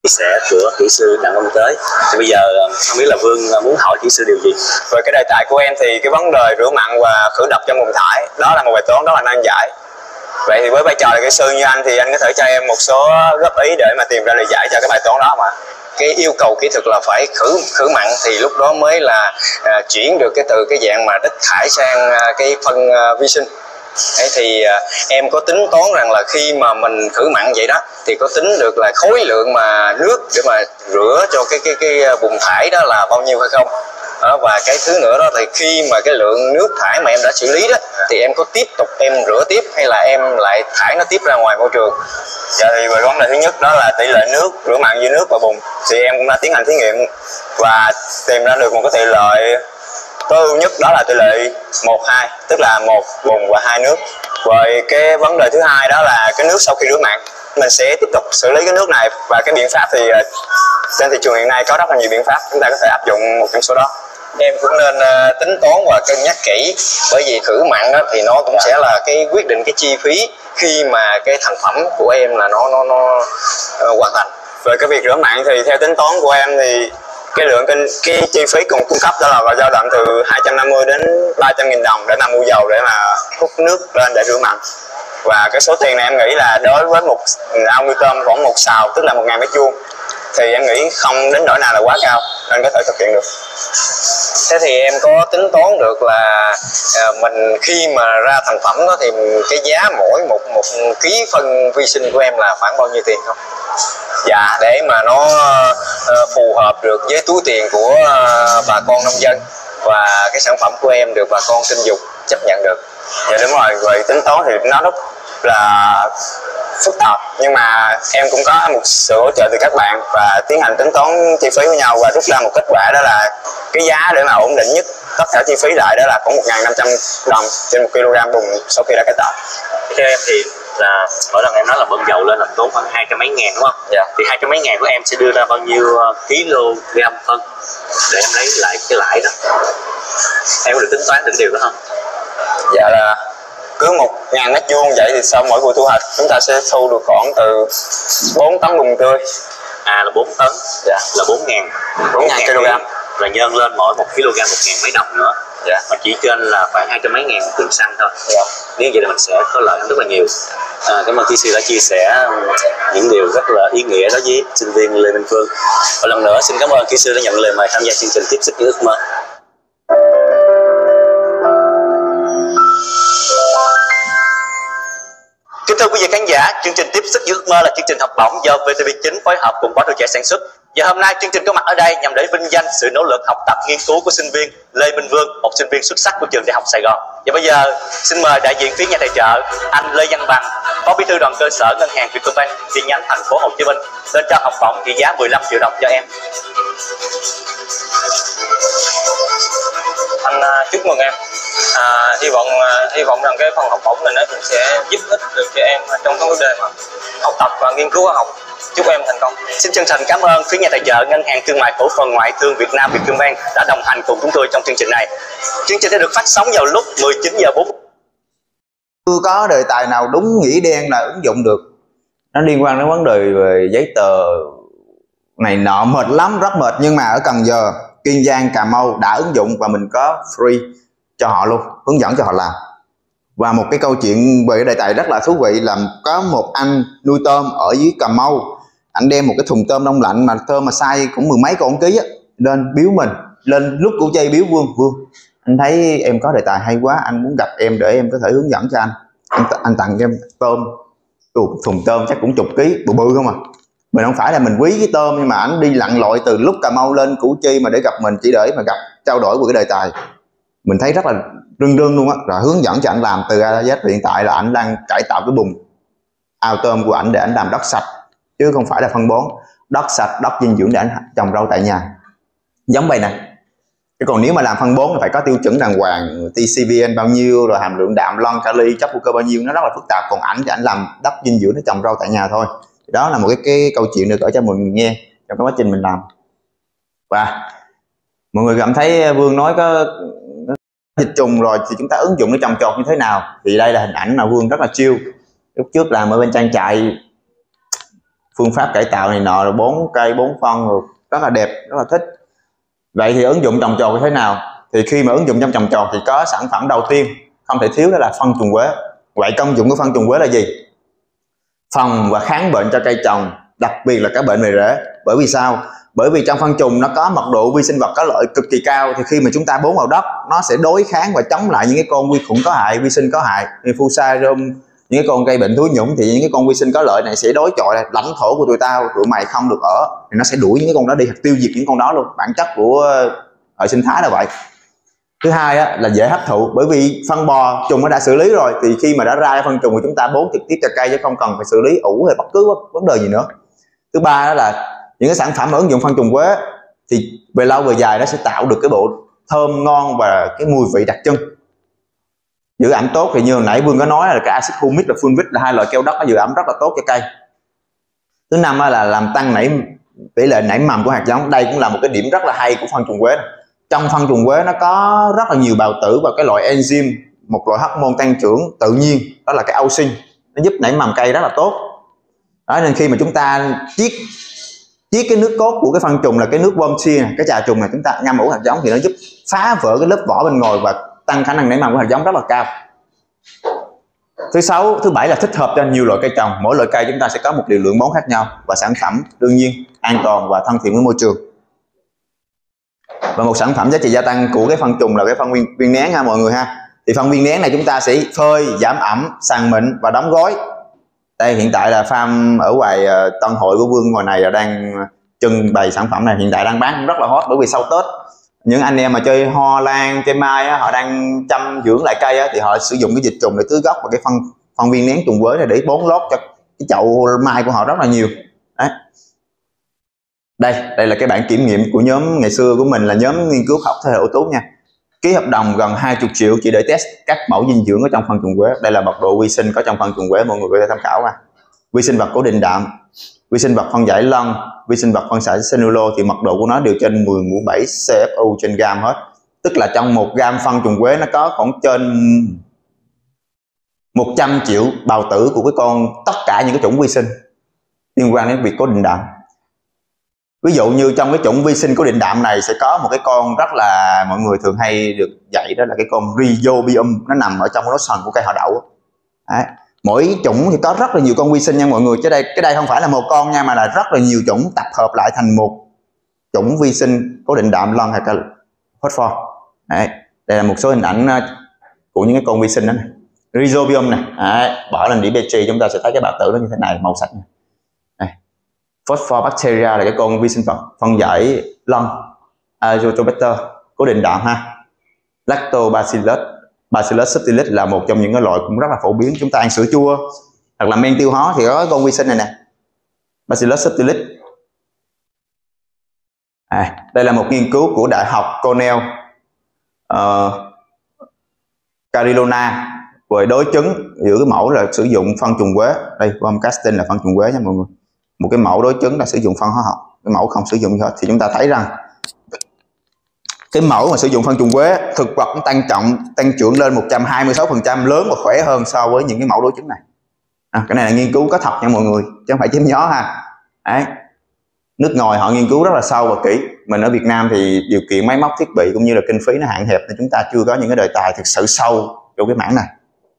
chia sẻ của kỹ sư Đặng Văn Tới. Thì bây giờ không biết là Vương muốn hỏi kỹ sư điều gì? Về cái đề tài của em thì cái vấn đề rửa mặn và khử độc trong bùn thải đó là một bài toán rất là nan giải. Vậy thì với vai trò là kỹ sư như anh thì anh có thể cho em một số góp ý để mà tìm ra lời giải cho cái bài toán đó mà. Cái yêu cầu kỹ thuật là phải khử mặn thì lúc đó mới là chuyển được từ cái dạng mà đất thải sang cái phân vi sinh. Đấy, thì em có tính toán rằng là khi mà mình khử mặn vậy đó thì có tính được là khối lượng mà nước để mà rửa cho cái bùn thải đó là bao nhiêu hay không. Đó, và cái thứ nữa đó thì khi mà cái lượng nước thải mà em đã xử lý đó thì em có tiếp tục em rửa tiếp hay là em lại thải nó tiếp ra ngoài môi trường. Dạ thì về vấn đề thứ nhất đó là tỷ lệ nước rửa mặn với nước và bùn thì em cũng đã tiến hành thí nghiệm và tìm ra được một cái tỷ lệ tối ưu nhất, đó là tỷ lệ 1:2, tức là 1 bùn và 2 nước. Rồi cái vấn đề thứ hai đó là cái nước sau khi rửa mặn mình sẽ tiếp tục xử lý cái nước này, và cái biện pháp thì trên thị trường hiện nay có rất là nhiều biện pháp, chúng ta có thể áp dụng một trong số đó. Em cũng nên tính toán và cân nhắc kỹ, bởi vì khử mặn đó thì nó cũng sẽ là cái quyết định cái chi phí khi mà cái thành phẩm của em là nó hoàn thành. Về cái việc rửa mặn thì theo tính toán của em thì cái chi phí cung cấp đó là dao động từ 250 đến 300.000 đồng để mà mua dầu để mà hút nước lên để rửa mặn. Và cái số tiền này em nghĩ là đối với một ao nuôi tôm khoảng một sào, tức là 1.000 mét vuông, thì em nghĩ không đến nỗi nào là quá cao nên có thể thực hiện được. Thế thì em có tính toán được là mình khi mà ra thành phẩm đó thì cái giá mỗi một ký phân vi sinh của em là khoảng bao nhiêu tiền không? Dạ, để mà nó phù hợp được với túi tiền của bà con nông dân và cái sản phẩm của em được bà con tin dùng chấp nhận được. Dạ đúng rồi, về tính toán thì nó rất là phức tạp, nhưng mà em cũng có một sự hỗ trợ từ các bạn và tiến hành tính toán chi phí với nhau và rút ra một kết quả, đó là cái giá để mà ổn định nhất tất cả chi phí lại đó là khoảng 1.500 đồng trên 1 kg bùn sau khi đã cải tạo. Theo em thì là mỗi lần em nói là bơm dầu lên là tốn khoảng 200 mấy ngàn đúng không? Dạ. Thì 200 mấy ngàn của em sẽ đưa ra bao nhiêu kg phân để em lấy lại cái lãi đó? Em có được tính toán được cái điều đó không? Dạ là cứ 1.000 mét vuông vậy thì sau mỗi vụ thu hoạch chúng ta sẽ thu được khoảng từ 4 tấn bùn tươi. À là 4 tấn. Dạ. Là 4.000 kg. Và nhân lên mỗi 1 kg 1.000 mấy đồng nữa. Dạ. Mà chỉ trên là khoảng 200 mấy ngàn tiền xăng thôi. Dạ. Nếu vậy thì mình sẽ có lợi rất là nhiều. Cảm ơn kỹ sư đã chia sẻ những điều rất là ý nghĩa đó với sinh viên Lê Minh Phương. Và lần nữa xin cảm ơn kỹ sư đã nhận lời mời tham gia chương trình Tiếp Sức với Ước Mơ. Kính thưa quý vị khán giả, chương trình Tiếp Sức với Ước Mơ là chương trình học bổng do VTV9 phối hợp cùng Báo Tuổi Trẻ sản xuất. Và hôm nay chương trình có mặt ở đây nhằm để vinh danh sự nỗ lực học tập nghiên cứu của sinh viên Lê Minh Vương, một sinh viên xuất sắc của trường Đại học Sài Gòn. Và bây giờ xin mời đại diện phía nhà tài trợ anh Lê Văn Bằng, Phó Bí thư đoàn cơ sở Ngân hàng Vietcombank chi nhánh thành phố Hồ Chí Minh lên trao học bổng trị giá 15 triệu đồng cho em. Anh chúc mừng em. Hy vọng rằng cái phần học bổng này nó cũng sẽ giúp ích được cho em trong cái vấn đề mà học tập và nghiên cứu khoa học. Chúc em thành công. Xin chân thành cảm ơn phía nhà tài trợ Ngân hàng Thương mại Cổ phần Ngoại thương Việt Nam Vietcombank đã đồng hành cùng chúng tôi trong chương trình này. Chương trình sẽ được phát sóng vào lúc 19h40. Chưa có đề tài nào đúng nghĩa đen là ứng dụng được. Nó liên quan đến vấn đề về giấy tờ này nọ, mệt lắm, rất mệt. Nhưng mà ở Cần Giờ, Kiên Giang, Cà Mau đã ứng dụng và mình có free cho họ luôn, hướng dẫn cho họ làm. Và một cái câu chuyện về đề tài rất là thú vị là có một anh nuôi tôm ở dưới Cà Mau, anh đem một cái thùng tôm đông lạnh mà tôm mà size cũng mười mấy con ký á, lên biếu mình, lên lúc Củ Chi biếu Vương, anh thấy em có đề tài hay quá, anh muốn gặp em để em có thể hướng dẫn cho anh tặng em tôm, thùng tôm chắc cũng chục ký, bự không à. Mình không phải là mình quý cái tôm, nhưng mà anh đi lặn lội từ lúc Cà Mau lên Củ Chi mà để gặp mình, chỉ để mà gặp trao đổi về cái đề tài. Mình thấy rất là rưng luôn á, rồi hướng dẫn cho anh làm từ A đến Z. Hiện tại là anh đang cải tạo cái bùn ao tôm của anh để anh làm đất sạch, chứ không phải là phân bón, đất sạch, đất dinh dưỡng để anh trồng rau tại nhà giống vậy nè. Chứ còn nếu mà làm phân bón thì phải có tiêu chuẩn đàng hoàng, TCVN bao nhiêu, rồi hàm lượng đạm, lon, kali, chất hữu cơ bao nhiêu, nó rất là phức tạp. Còn ảnh thì anh làm đất dinh dưỡng để trồng rau tại nhà thôi. Đó là một cái câu chuyện được kể cho mọi người nghe trong cái quá trình mình làm. Và mọi người cảm thấy Vương nói có dịch trùng rồi thì chúng ta ứng dụng nó trồng trọt như thế nào, thì đây là hình ảnh mà Vương rất là chill. Lúc trước làm ở bên trang trại phương pháp cải tạo này nọ, 4 cây 4 phân rồi, rất là đẹp, rất là thích. Vậy thì ứng dụng trồng trọt như thế nào? Thì khi mà ứng dụng trong trồng trọt thì có sản phẩm đầu tiên không thể thiếu, đó là phân trùng quế. Vậy công dụng của phân trùng quế là gì? Phòng và kháng bệnh cho cây trồng, đặc biệt là các bệnh về rễ. Bởi vì sao? Bởi vì trong phân trùng nó có mật độ vi sinh vật có lợi cực kỳ cao, thì khi mà chúng ta bón vào đất, nó sẽ đối kháng và chống lại những cái con vi khuẩn có hại, vi sinh có hại, như Fusarium, những cái con gây bệnh thúi nhũng. Thì những cái con vi sinh có lợi này sẽ đối chọi là lãnh thổ của tụi tao, tụi mày không được ở, thì nó sẽ đuổi những cái con đó đi, tiêu diệt những con đó luôn. Bản chất của hệ sinh thái là vậy. Thứ hai á, là dễ hấp thụ, bởi vì phân bò trùng nó đã xử lý rồi, thì khi mà đã ra phân trùng thì chúng ta bón trực tiếp cho cây chứ không cần phải xử lý ủ hay bất cứ vấn đề gì nữa. Thứ ba đó là những cái sản phẩm mà ứng dụng phân trùng quế thì về lâu về dài nó sẽ tạo được cái bộ thơm ngon và cái mùi vị đặc trưng, giữ ẩm tốt. Thì như hồi nãy Vương có nói là cái axit humic và fulvic là hai loại keo đất, nó giữ ẩm rất là tốt cho cây. Thứ năm là làm tăng tỷ lệ nảy mầm của hạt giống. Đây cũng là một cái điểm rất là hay của phân trùng quế. Trong phân trùng quế nó có rất là nhiều bào tử và cái loại enzyme, một loại hormone tăng trưởng tự nhiên, đó là cái auxin, nó giúp nảy mầm cây rất là tốt. Đó, nên khi mà chúng ta chiết cái nước cốt của cái phân trùng là cái nước bơm chia này, cái trà trùng này, chúng ta ngâm ủ hạt giống thì nó giúp phá vỡ cái lớp vỏ bên ngoài và tăng khả năng nảy mầm của hạt giống rất là cao. Thứ sáu, thứ bảy là thích hợp cho nhiều loại cây trồng. Mỗi loại cây chúng ta sẽ có một liều lượng bón khác nhau và sản phẩm đương nhiên an toàn và thân thiện với môi trường. Và một sản phẩm giá trị gia tăng của cái phân trùng là cái phân viên nén ha mọi người ha. Thì phân viên nén này chúng ta sẽ phơi, giảm ẩm, sàn mịn và đóng gói. Đây hiện tại là farm ở ngoài Tân Hội của Vương ngoài này là đang trưng bày sản phẩm này, hiện tại đang bán rất là hot. Bởi vì sau Tết những anh em mà chơi hoa lan, chơi mai á, họ đang chăm dưỡng lại cây á, thì họ sử dụng cái dịch trùng để tưới gốc và cái phân viên nén trùng quế này để bón lót cho cái chậu mai của họ rất là nhiều. Đấy. Đây là cái bản kiểm nghiệm của nhóm ngày xưa của mình, là nhóm nghiên cứu học thế hệ ưu tú nha. Ký hợp đồng gần 20 triệu chỉ để test các mẫu dinh dưỡng ở trong phân trùng quế. Đây là mật độ vi sinh có trong phân trùng quế, mọi người có thể tham khảo ha. Vi sinh vật cố định đạm, vi sinh vật phân giải lân, vi sinh vật phân giải cellulose thì mật độ của nó đều trên 10/7 CFU trên gam hết. Tức là trong 1 gam phân trùng quế nó có khoảng trên 100 triệu bào tử của tất cả những cái chủng vi sinh liên quan đến việc cố định đạm. Ví dụ như trong cái chủng vi sinh cố định đạm này sẽ có một cái con rất là mọi người thường hay được dạy, đó là cái con Rhizobium, nó nằm ở trong cái nốt của cây họ đậu. Đấy. Mỗi chủng thì có rất là nhiều con vi sinh nha mọi người, chứ cái đây không phải là một con nha, mà là rất là nhiều chủng tập hợp lại thành một chủng vi sinh cố định đạm lân hay là phosphor. Đấy. Đây là một số hình ảnh của những cái con vi sinh đó này. Rhizobium này. Đấy. Bỏ lên đĩa Petri chúng ta sẽ thấy cái bào tử nó như thế này, màu sắc này. Phosphobacteria là cái con vi sinh vật phân giải lân, Azotobacter cố định đạm ha. Lactobacillus, Bacillus subtilis là một trong những cái loại cũng rất là phổ biến. Chúng ta ăn sữa chua hoặc là men tiêu hóa thì có con vi sinh này nè, Bacillus subtilis. Đây là một nghiên cứu của Đại học Cornell, Carolina về đối chứng giữa cái mẫu là sử dụng phân trùng quế. Đây, bom casting là phân trùng quế nha mọi người. Một cái mẫu đối chứng là sử dụng phân hóa học, cái mẫu không sử dụng gì hết, thì chúng ta thấy rằng cái mẫu mà sử dụng phân trùng quế, thực vật tăng trưởng lên 126%, lớn và khỏe hơn so với những cái mẫu đối chứng này. Cái này là nghiên cứu có thật nha mọi người, chứ không phải chém gió ha. Đấy. Nước ngoài họ nghiên cứu rất là sâu và kỹ. Mình ở Việt Nam thì điều kiện máy móc thiết bị cũng như là kinh phí nó hạn hẹp, nên chúng ta chưa có những cái đề tài thực sự sâu trong cái mảng này.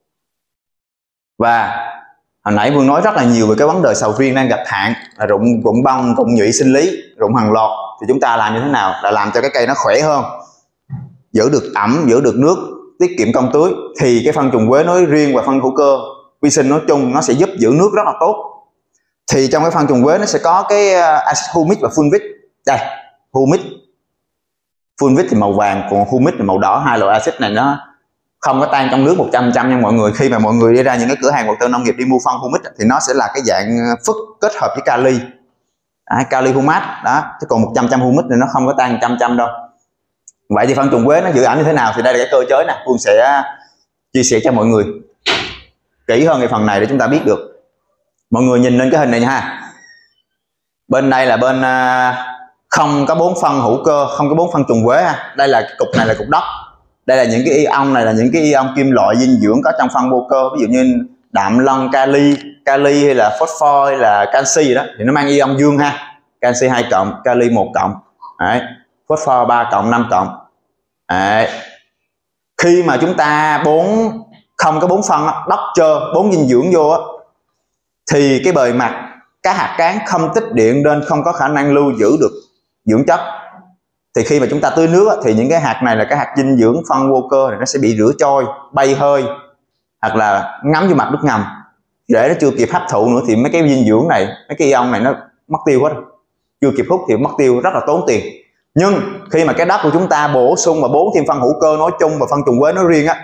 Và hồi nãy Vương nói rất là nhiều về cái vấn đề sầu riêng đang gặp hạn, là rụng bông, rụng nhụy sinh lý, rụng hàng loạt. Thì chúng ta làm như thế nào? Là làm cho cái cây nó khỏe hơn, giữ được ẩm, giữ được nước, tiết kiệm công tưới. Thì cái phân trùng quế nói riêng và phân hữu cơ vi sinh nói chung nó sẽ giúp giữ nước rất là tốt. Thì trong cái phân trùng quế nó sẽ có cái axit humic và fulvic. Đây, humic, fulvic thì màu vàng, còn humic là màu đỏ. Hai loại axit này nó không có tan trong nước 100% nha mọi người. Khi mà mọi người đi ra những cái cửa hàng vật tư nông nghiệp đi mua phân humic thì nó sẽ là cái dạng phức kết hợp với kali, kali humat đó, chứ còn 100% humic thì nó không có tan 100% đâu. Vậy thì phân trùng quế nó giữ ẩm như thế nào? Thì đây là cái cơ chế nè, Phương sẽ chia sẻ cho mọi người kỹ hơn cái phần này để chúng ta biết được. Mọi người nhìn lên cái hình này nha. Bên đây là bên không có bón phân hữu cơ, không có bón phân trùng quế ha. Đây là cái cục này là cục đất. Đây là những cái ion, này là những cái ion kim loại dinh dưỡng có trong phân vô cơ, ví dụ như đạm lân, kali hay là phosphor hay là canxi gì đó thì nó mang ion dương ha. Canxi 2 cộng, kali 1 cộng, đấy, phosphor 3 cộng, 5 cộng. Đấy. Khi mà chúng ta không có 4 phân đất trơ, 4 dinh dưỡng vô á, thì cái bề mặt các hạt cán không tích điện nên không có khả năng lưu giữ được dưỡng chất. Thì khi mà chúng ta tưới nước á, thì những cái hạt này là cái hạt dinh dưỡng phân vô cơ thì nó sẽ bị rửa trôi, bay hơi hoặc là ngấm vô mặt nước ngầm. Để nó chưa kịp hấp thụ nữa thì mấy cái dinh dưỡng này, mấy cái ion này nó mất tiêu hết. Chưa kịp hút thì mất tiêu, rất là tốn tiền. Nhưng khi mà cái đất của chúng ta bổ sung và 4 thêm phân hữu cơ nói chung và phân trùng quế nói riêng á,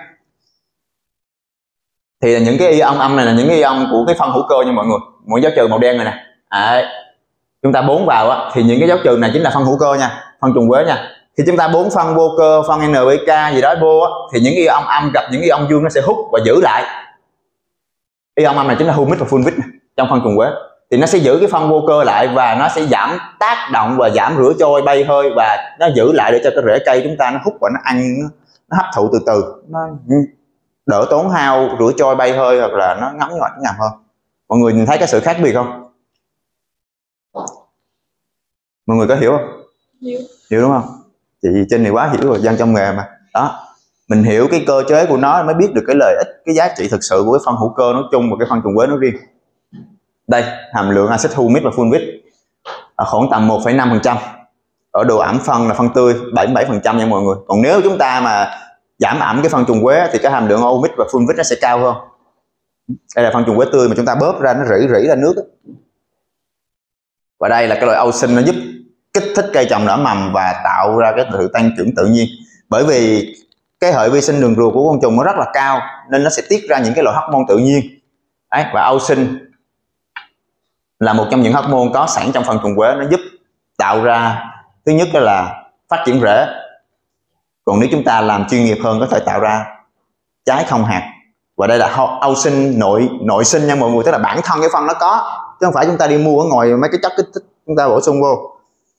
thì là những cái ion âm này là những cái ion của cái phân hữu cơ nha mọi người. Mỗi dấu trừ màu đen này nè. Đấy. Chúng ta 4 vào á thì những cái dấu trừ này chính là phân hữu cơ nha, phân trùng quế nha. Khi chúng ta 4 phân vô cơ, phân NPK gì đó vô á, thì những ion âm gặp những ion dương nó sẽ hút và giữ lại. Ion âm này chính là humic và fulvic trong phân trùng quế. Thì nó sẽ giữ cái phân vô cơ lại và nó sẽ giảm tác động và giảm rửa trôi, bay hơi, và nó giữ lại để cho cái rễ cây chúng ta nó hút và nó ăn, nó hấp thụ từ từ, nó đỡ tốn hao rửa trôi, bay hơi hoặc là nó ngấm vào ngầm hơn. Mọi người nhìn thấy cái sự khác biệt không? Mọi người có hiểu không? Hiểu đúng không? Chị Trinh này quá hiểu rồi, dân trong nghề mà. Đó, mình hiểu cái cơ chế của nó mới biết được cái lợi ích, cái giá trị thực sự của cái phân hữu cơ nói chung và cái phân trùng quế nói riêng. Đây, hàm lượng axit humic và fulvic khoảng tầm 1,5%. Ở độ ẩm phân là phân tươi 77% nha mọi người. Còn nếu chúng ta mà giảm ẩm cái phân trùng quế thì cái hàm lượng humic và fulvic nó sẽ cao hơn. Đây là phân trùng quế tươi mà chúng ta bóp ra nó rỉ ra nước. Và đây là cái loại auxin, nó giúp kích thích cây trồng nở mầm và tạo ra cái sự tăng trưởng tự nhiên. Bởi vì cái hệ vi sinh đường ruột của con trùng nó rất là cao nên nó sẽ tiết ra những cái loại hormone tự nhiên. Đấy, và auxin là một trong những hormone có sẵn trong phân trùng quế, nó giúp tạo ra, thứ nhất là phát triển rễ. Còn nếu chúng ta làm chuyên nghiệp hơn có thể tạo ra trái không hạt. Và đây là auxin nội sinh nha mọi người, tức là bản thân cái phân nó có, chứ không phải chúng ta đi mua ở ngoài mấy cái chất kích thích chúng ta bổ sung vô.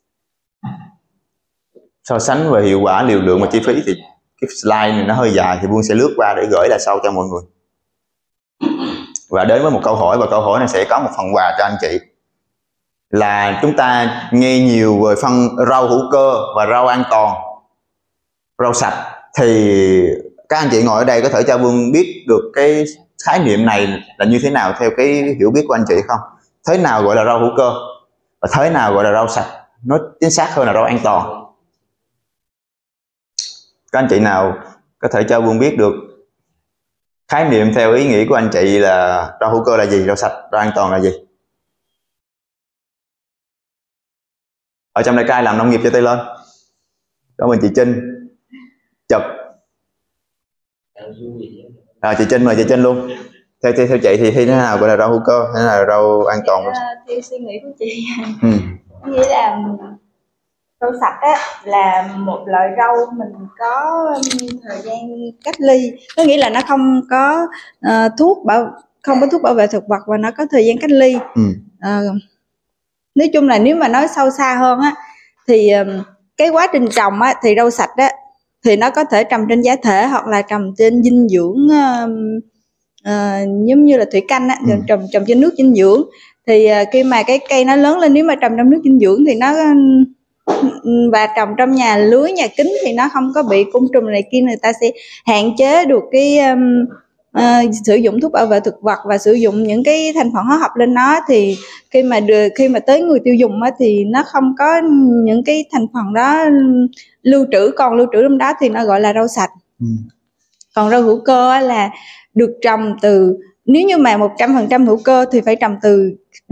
So sánh về hiệu quả, liều lượng và chi phí thì cái slide này nó hơi dài thì Vương sẽ lướt qua để gửi lại sau cho mọi người. Và đến với một câu hỏi, và câu hỏi này sẽ có một phần quà cho anh chị. Là chúng ta nghe nhiều về phân rau hữu cơ và rau an toàn, rau sạch, thì các anh chị ngồi ở đây có thể cho Vương biết được cái khái niệm này là như thế nào theo cái hiểu biết của anh chị không? Thế nào gọi là rau hữu cơ và thế nào gọi là rau sạch, nói chính xác hơn là rau an toàn. Các anh chị nào có thể cho Vương biết được khái niệm theo ý nghĩ của anh chị là rau hữu cơ là gì, rau sạch, rau an toàn là gì? Ở trong đây có ai làm nông nghiệp cho tay lên? Cảm ơn chị Trinh. Chụp. Rồi chị Trinh, mời chị Trinh luôn. Theo chị thì thế nào gọi là rau hữu cơ, thế nào là rau an toàn? Theo suy nghĩ của chị, nghĩa là rau sạch á là một loại rau mình có thời gian cách ly, có nghĩa là nó không có thuốc bảo vệ thực vật và nó có thời gian cách ly. Nói chung là nếu mà nói sâu xa hơn á thì cái quá trình trồng á thì rau sạch á thì nó có thể trồng trên giá thể hoặc là trồng trên dinh dưỡng, giống như là thủy canh á, trồng trên nước dinh dưỡng. Thì khi mà cái cây nó lớn lên, nếu mà trồng trong nước dinh dưỡng thì nó và trồng trong nhà lưới, nhà kính thì nó không có bị côn trùng này kia, người ta sẽ hạn chế được cái sử dụng thuốc bảo vệ thực vật và sử dụng những cái thành phần hóa học lên nó. Thì khi mà tới người tiêu dùng á, thì nó không có những cái thành phần đó lưu trữ trong đó thì nó gọi là rau sạch. Còn rau hữu cơ á, là được trồng từ, nếu như mà 100% hữu cơ thì phải trồng từ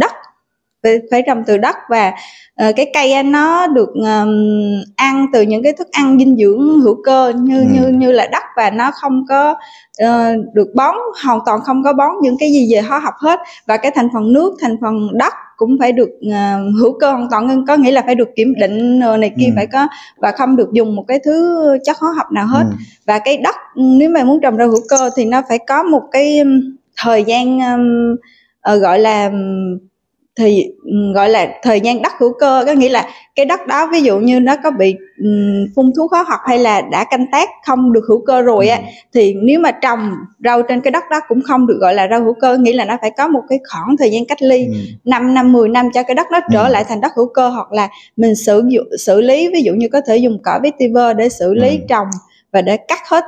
đất, và cái cây nó được ăn từ những cái thức ăn dinh dưỡng hữu cơ như là đất, và nó không có được bón, hoàn toàn không có bón những cái gì về hóa học hết. Và cái thành phần nước, thành phần đất cũng phải được hữu cơ hoàn toàn, có nghĩa là phải được kiểm định này kia, phải có, và không được dùng một cái thứ chất hóa học nào hết. Và cái đất nếu mà muốn trồng rau hữu cơ thì nó phải có một cái thời gian gọi là thì gọi là thời gian đất hữu cơ, có nghĩa là cái đất đó ví dụ như nó có bị phun thuốc hóa học hay là đã canh tác không được hữu cơ rồi á, thì nếu mà trồng rau trên cái đất đó cũng không được gọi là rau hữu cơ, nghĩa là nó phải có một cái khoảng thời gian cách ly 5 năm 10 năm cho cái đất nó trở lại thành đất hữu cơ, hoặc là mình xử lý, ví dụ như có thể dùng cỏ vetiver để xử lý trồng và để cắt hết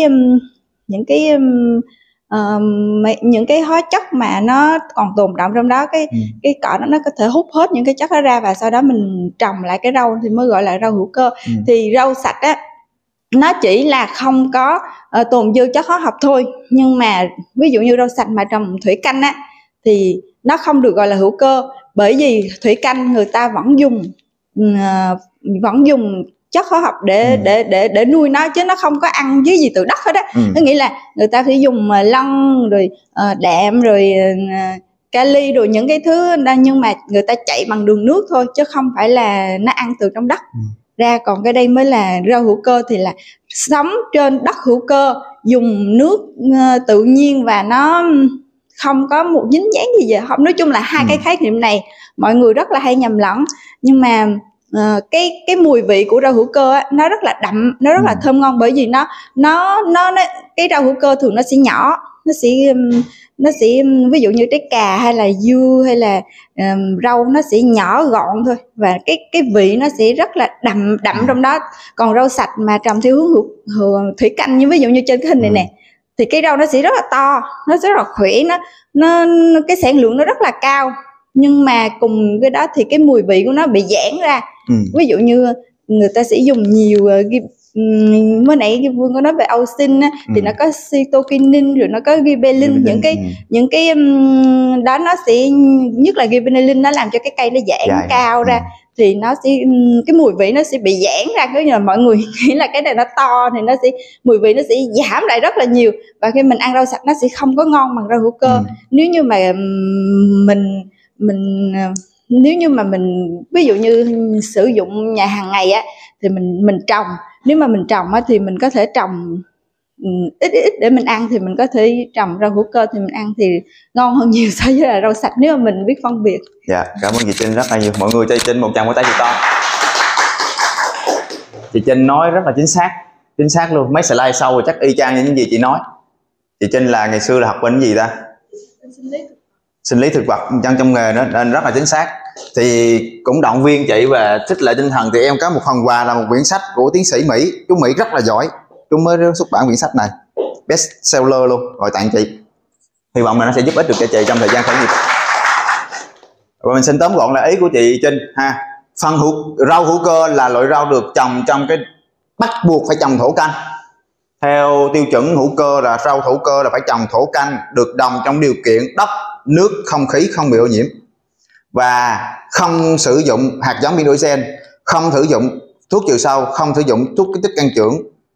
những cái hóa chất mà nó còn tồn đọng trong đó, cái cỏ đó nó có thể hút hết những cái chất đó ra, và sau đó mình trồng lại cái rau thì mới gọi là rau hữu cơ. Thì rau sạch á, nó chỉ là không có tồn dư chất hóa học thôi, nhưng mà ví dụ như rau sạch mà trồng thủy canh á thì nó không được gọi là hữu cơ, bởi vì thủy canh người ta vẫn dùng chất hóa học để nuôi nó, chứ nó không có ăn dưới gì từ đất hết á. Có nghĩa là người ta phải dùng lân rồi đạm rồi kali rồi những cái thứ đó, nhưng mà người ta chạy bằng đường nước thôi chứ không phải là nó ăn từ trong đất ra. Còn cái đây mới là rau hữu cơ, thì là sống trên đất hữu cơ, dùng nước tự nhiên và nó không có một dính dáng gì vậy. Nói chung là hai cái khái niệm này mọi người rất là hay nhầm lẫn, nhưng mà cái mùi vị của rau hữu cơ á, nó rất là đậm, nó rất là thơm ngon, bởi vì nó cái rau hữu cơ thường nó sẽ nhỏ, nó sẽ ví dụ như trái cà hay là dưa hay là rau nó sẽ nhỏ gọn thôi, và cái vị nó sẽ rất là đậm trong đó. Còn rau sạch mà trồng theo hướng thủy canh, như ví dụ như trên cái hình này nè, thì cái rau nó sẽ rất là to, nó rất là khỏe, nó cái sản lượng nó rất là cao, nhưng mà cùng cái đó thì cái mùi vị của nó bị giãn ra. Ví dụ như người ta sẽ dùng nhiều mới nãy Vương có nói về auxin á, thì nó có cytokinin rồi nó có gibberellin, những cái đó nó sẽ, nhất là gibberellin, nó làm cho cái cây nó giãn cao ra, thì nó sẽ cái mùi vị nó sẽ bị giãn ra. Cứ như là mọi người nghĩ là cái này nó to thì nó sẽ mùi vị nó sẽ giảm lại rất là nhiều, và khi mình ăn rau sạch nó sẽ không có ngon bằng rau hữu cơ. Nếu như mà nếu như mà mình ví dụ như sử dụng nhà hàng ngày á, thì mình trồng, nếu mà mình trồng á thì mình có thể trồng ít để mình ăn, thì mình có thể trồng rau hữu cơ thì mình ăn thì ngon hơn nhiều so với là rau sạch, nếu mà mình biết phân biệt. Dạ, cảm ơn chị Trinh rất là nhiều. Mọi người cho chị Trinh một tràng vỗ tay chị to. Chị Trinh nói rất là chính xác luôn. Mấy slide sau rồi chắc y chang như những gì chị nói. Chị Trinh là ngày xưa là học bên gì ta? Sinh lý thực vật, trong nghề đó, nên rất là chính xác. Thì cũng động viên chị và khích lệ tinh thần, thì em có một phần quà là một quyển sách của tiến sĩ Mỹ. Chú Mỹ rất là giỏi, chú mới xuất bản quyển sách này, best seller luôn, rồi tặng chị. Hy vọng là nó sẽ giúp ích được cho chị trong thời gian khởi nghiệp. Và mình xin tóm gọn là ý của chị Trinh ha. Rau hữu cơ là loại rau được trồng trong cái bắt buộc phải trồng thổ canh. Theo tiêu chuẩn hữu cơ là rau hữu cơ là phải trồng thổ canh, được trồng trong điều kiện đất, nước, không khí không bị ô nhiễm, và không sử dụng hạt giống Pinoxen, không sử dụng thuốc trừ sâu, không sử dụng thuốc kích thích tăng trưởng,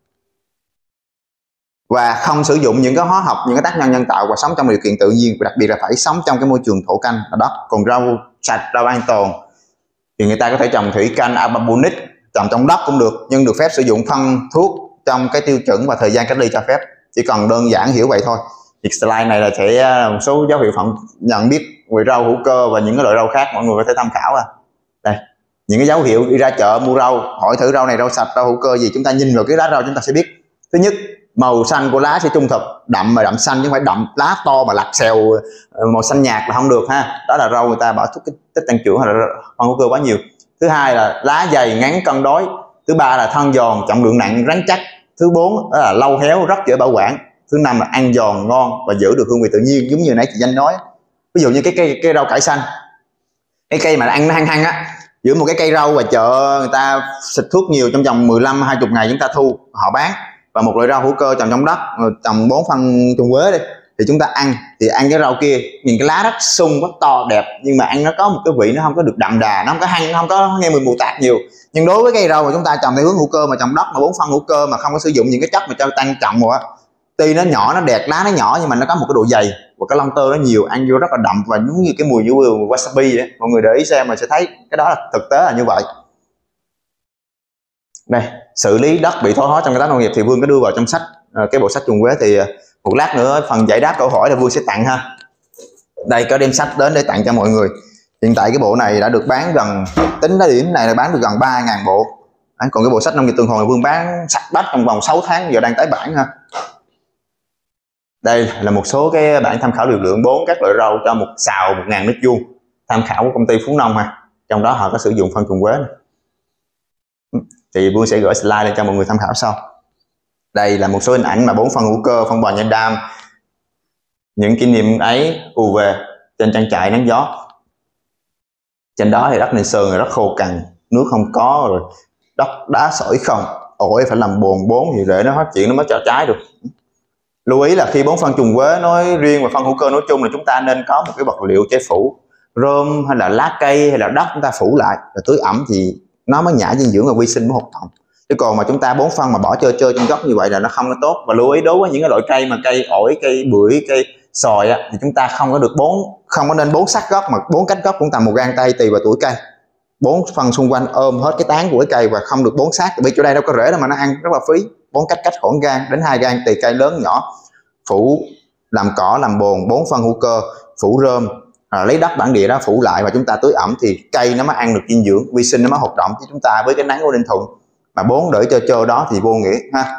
và không sử dụng những cái hóa học, những cái tác nhân nhân tạo, và sống trong điều kiện tự nhiên, và đặc biệt là phải sống trong cái môi trường thổ canh ở đất. Còn rau sạch, rau an toàn thì người ta có thể trồng thủy canh, aquaponics, trồng trong đất cũng được, nhưng được phép sử dụng phân thuốc trong cái tiêu chuẩn và thời gian cách ly cho phép. Chỉ cần đơn giản hiểu vậy thôi. Thì slide này là sẽ một số dấu hiệu nhận biết về rau hữu cơ và những cái loại rau khác, mọi người có thể tham khảo. Đây, những cái dấu hiệu đi ra chợ mua rau, hỏi thử rau này rau sạch, rau hữu cơ gì, chúng ta nhìn vào cái lá rau chúng ta sẽ biết. Thứ nhất, màu xanh của lá sẽ trung thực, đậm mà đậm xanh, chứ không phải đậm lá to mà lặt xèo màu xanh nhạt là không được ha. Đó là rau người ta bỏ thuốc kích thích tăng trưởng hay là phân hữu cơ quá nhiều. Thứ hai là lá dày, ngắn, cân đối. Thứ ba là thân giòn, trọng lượng nặng, rắn chắc. Thứ bốn đó là lâu héo, rất dễ bảo quản. Thứ năm là ăn giòn, ngon và giữ được hương vị tự nhiên, giống như nãy chị Danh nói. Ví dụ như cái rau cải xanh, cái cây mà ăn nó hăng á, giữa một cái cây rau và chợ người ta xịt thuốc nhiều, trong vòng 15-20 ngày chúng ta thu họ bán, và một loại rau hữu cơ trồng trong đất, trồng 4 phân trùng quế đi, thì chúng ta ăn, thì ăn cái rau kia nhìn cái lá rất sung, rất to đẹp, nhưng mà ăn nó có một cái vị nó không có được đậm đà, nó không có hăng, nó không có nghe mùi mù tạt nhiều. Nhưng đối với cây rau mà chúng ta trồng theo hướng hữu cơ, mà trồng đất mà 4 phân hữu cơ, mà không có sử dụng những cái chất mà cho tăng trọng rồi á, tuy nó nhỏ, nó đẹp, lá nó nhỏ, nhưng mà nó có một cái độ dày và cái lông tơ nó nhiều, ăn vô rất là đậm và giống như cái mùi wasabi ấy. Mọi người để ý xem mà sẽ thấy cái đó là thực tế là như vậy. Đây, xử lý đất bị thoái hóa trong công tác nông nghiệp thì Vương có đưa vào trong sách, cái bộ sách trùng quế, thì một lát nữa phần giải đáp câu hỏi là Vương sẽ tặng ha. Đây có đem sách đến để tặng cho mọi người. Hiện tại cái bộ này đã được bán gần, tính tới điểm này là bán được gần 3.000 bộ. Còn cái bộ sách Nông nghiệp tuần hoàn là Vương bán sạch bách trong vòng 6 tháng, giờ đang tái bản ha. Đây là một số cái bản tham khảo liều lượng 4 các loại rau cho một sào 1.000 mét vuông, tham khảo của công ty Phú Nông ha. Trong đó họ có sử dụng phân trùng quế này. Thì Vương sẽ gửi slide lên cho mọi người tham khảo sau. Đây là một số hình ảnh mà 4 phân hữu cơ, phân bò nha đam, những kỷ niệm ấy UV trên trang trại nắng gió. Trên đó thì đất nền sơn rồi, đất khô cằn, nước không có, rồi đất đá sỏi không, ổi phải làm bồn 4 thì để nó phát triển nó mới cho trái được. Lưu ý là khi 4 phân trùng quế nói riêng và phân hữu cơ nói chung là chúng ta nên có một cái vật liệu che phủ, rơm hay là lá cây hay là đất chúng ta phủ lại, rồi tưới ẩm thì nó mới nhả dinh dưỡng và vi sinh mới hoạt động. Chứ còn mà chúng ta 4 phân mà bỏ chơi trên gốc như vậy là nó không có tốt. Và lưu ý đối với những cái loại cây mà cây ổi, cây bưởi, cây xoài á, thì chúng ta không có nên 4 sát gốc, mà 4 cách gốc cũng tầm 1 gang tay tùy vào tuổi cây. 4 phân xung quanh ôm hết cái tán của cái cây và không được 4 sát, vì chỗ đây đâu có rễ đâu mà nó ăn rất là phí. 4 cách khoảng gang đến 2 gang tùy cây lớn nhỏ. Phủ làm cỏ làm bồn, 4 phân hữu cơ, phủ rơm, lấy đất bản địa đó phủ lại và chúng ta tưới ẩm thì cây nó mới ăn được dinh dưỡng, vi sinh nó mới hoạt động. Chứ chúng ta với cái nắng của Ninh Thuận mà 4 đỡ chơi đó thì vô nghĩa ha.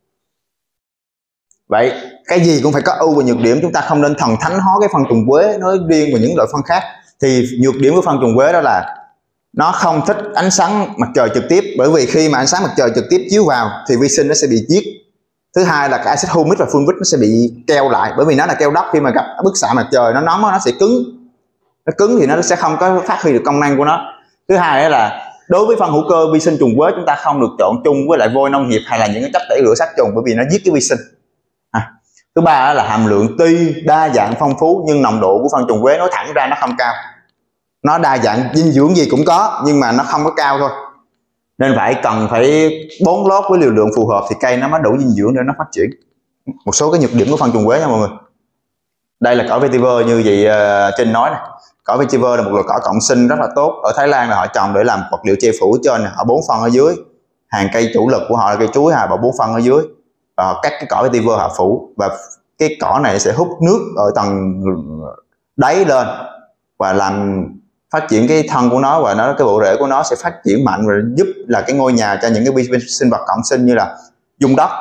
Vậy cái gì cũng phải có ưu và nhược điểm, chúng ta không nên thần thánh hóa cái phân trùng quế nói riêng và những loại phân khác. Thì nhược điểm của phân trùng quế đó là nó không thích ánh sáng mặt trời trực tiếp, bởi vì khi mà ánh sáng mặt trời trực tiếp chiếu vào thì vi sinh nó sẽ bị giết. Thứ hai là cái axit humic và fulvic nó sẽ bị keo lại, bởi vì nó là keo đất, khi mà gặp bức xạ mặt trời nó nóng nó sẽ cứng, nó cứng thì nó sẽ không có phát huy được công năng của nó. Thứ hai là đối với phân hữu cơ vi sinh trùng quế chúng ta không được trộn chung với lại vôi nông nghiệp hay là những cái chất tẩy rửa sát trùng, bởi vì nó giết cái vi sinh. Thứ ba là hàm lượng tuy đa dạng phong phú nhưng nồng độ của phân trùng quế nói thẳng ra nó không cao. Nó đa dạng dinh dưỡng gì cũng có nhưng mà nó không có cao thôi, nên cần phải 4 lót với liều lượng phù hợp thì cây nó mới đủ dinh dưỡng để nó phát triển. Một số cái nhược điểm của phân trùng quế nha mọi người. Đây là cỏ vetiver như vậy Trinh nói này. Cỏ vetiver là một loại cỏ cộng sinh rất là tốt. Ở Thái Lan là họ trồng để làm vật liệu che phủ trên này. Họ 4 phân ở dưới. Hàng cây chủ lực của họ là cây chuối, họ 4 phân ở dưới. Và họ cắt cái cỏ vetiver họ phủ, và cái cỏ này sẽ hút nước ở tầng đáy lên và làm phát triển cái thân của nó, và cái bộ rễ của nó sẽ phát triển mạnh và giúp là cái ngôi nhà cho những cái sinh vật cộng sinh như là dung đất,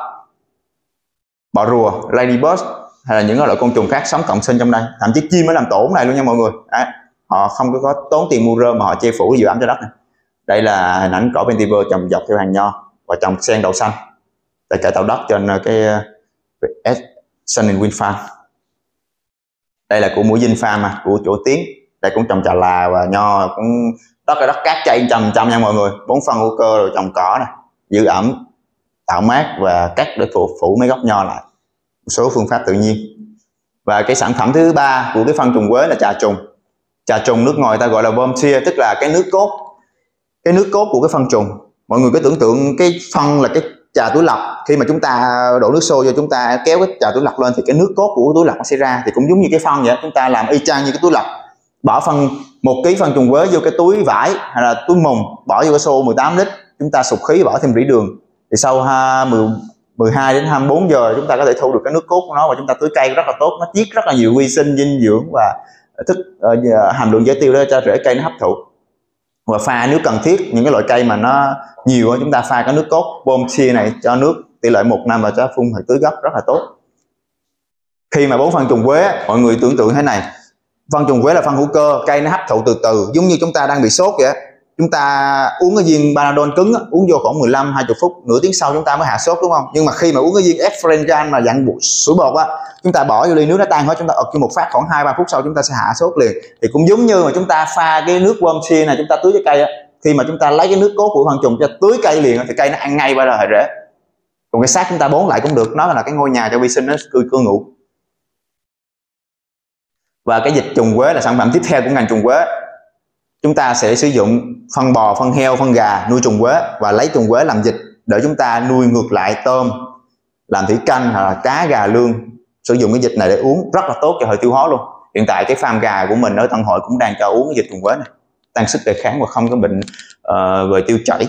bọ rùa, ladybird hay là những loại côn trùng khác sống cộng sinh trong đây. Thậm chí chim mới làm tổ này luôn nha mọi người. Đấy, họ không có tốn tiền mua rơm mà họ che phủ giữ ẩm cho đất này. Đây là hình ảnh cỏ vetiver trồng dọc theo hàng nho và trồng xen đậu xanh để cải tạo đất trên cái Sun and Wind Farm. Đây là của Mũi Dinh Farm của chỗ Tiến. Đây cũng trồng trà là và nho, cũng đất là đất cát chay trăm nha mọi người. 4 phân hữu cơ rồi trồng cỏ này, giữ ẩm, tạo mát và cắt để phủ mấy gốc nho lại. Một số phương pháp tự nhiên. Và cái sản phẩm thứ ba của cái phân trùng quế là trà trùng. Trà trùng nước ngoài ta gọi là volunteer, tức là cái nước cốt. Cái nước cốt của cái phân trùng. Mọi người cứ tưởng tượng cái phân là cái trà túi lọc, khi mà chúng ta đổ nước sôi vô, chúng ta kéo cái trà túi lọc lên thì cái nước cốt của túi lọc nó sẽ ra. Thì cũng giống như cái phân vậy, chúng ta làm y chang như cái túi lọc. Bỏ 1 kg phân trùng quế vô cái túi vải hay là túi mùng, bỏ vô cái xô 18 lít, chúng ta sục khí, bỏ thêm rỉ đường, thì sau 12 đến 24 giờ chúng ta có thể thu được cái nước cốt của nó, và chúng ta tưới cây rất là tốt. Nó chiết rất là nhiều vi sinh, dinh dưỡng và hàm lượng dễ tiêu để cho rễ cây nó hấp thụ. Và pha nếu cần thiết, những cái loại cây mà nó nhiều chúng ta pha cái nước cốt volunteer này cho nước tỷ lệ 1:5 và cho phun hoặc tưới gốc rất là tốt. Khi mà 4 phân trùng quế, mọi người tưởng tượng thế này. Phân trùng quế là phân hữu cơ, cây nó hấp thụ từ từ, giống như chúng ta đang bị sốt vậy. Chúng ta uống cái viên Panadol cứng, uống vô khoảng 15-20 phút, nửa tiếng sau chúng ta mới hạ sốt, đúng không? Nhưng mà khi mà uống cái viên Efferengan mà dạng sủi bột á, chúng ta bỏ vô ly nước nó tan hết, chúng ta ực cho một phát khoảng 2-3 phút sau chúng ta sẽ hạ sốt liền. Thì cũng giống như mà chúng ta pha cái nước Wormseed này chúng ta tưới cho cây á, khi mà chúng ta lấy cái nước cốt của phân trùng cho tưới cây liền thì cây nó ăn ngay ba đời rễ. Còn cái xác chúng ta bón lại cũng được, nó là cái ngôi nhà cho vi sinh nó cư ngụ. Và cái dịch trùng quế là sản phẩm tiếp theo của ngành trùng quế. Chúng ta sẽ sử dụng phân bò, phân heo, phân gà nuôi trùng quế và lấy trùng quế làm dịch để chúng ta nuôi ngược lại tôm, làm thủy canh hoặc là cá, gà, lương. Sử dụng cái dịch này để uống rất là tốt cho hệ tiêu hóa luôn. Hiện tại cái farm gà của mình ở Tân Hội cũng đang cho uống cái dịch trùng quế này, tăng sức đề kháng và không có bệnh về tiêu chảy.